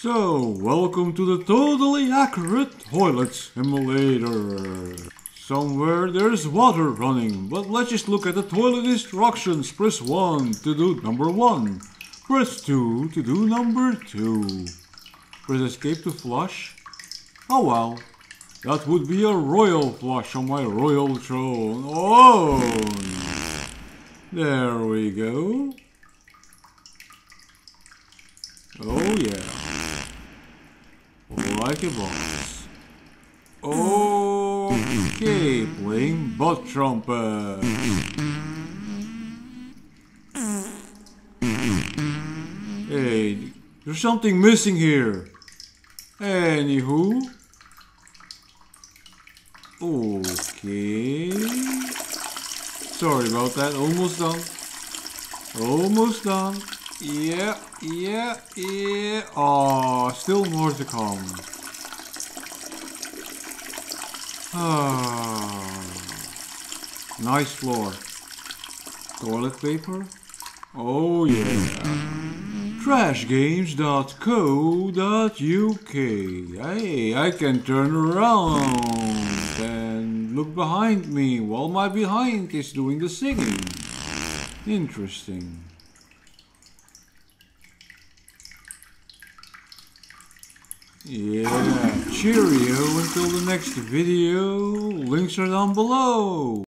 So, welcome to the totally accurate toilet simulator. Somewhere there's water running, but let's just look at the toilet instructions. Press 1 to do number 1. Press 2 to do number 2. Press escape to flush. Oh well, that would be a royal flush on my royal throne. Oh, there we go. Oh yeah. Like a boss. Okay, playing butt trumpet. Hey, there's something missing here. Anywho. Okay. Sorry about that. Almost done. Almost done. Yeah. Oh, still more to come. Nice floor. Toilet paper? Oh yeah. Trashgames.co.uk. Hey, I can turn around and look behind me while my behind is doing the singing. Interesting. Yeah, cheerio until the next video. Links are down below.